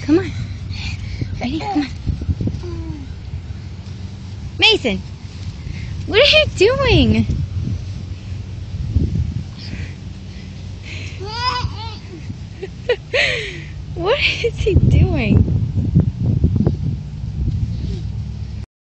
Come on. Ready? Come on. Mason, what are you doing? What is he doing?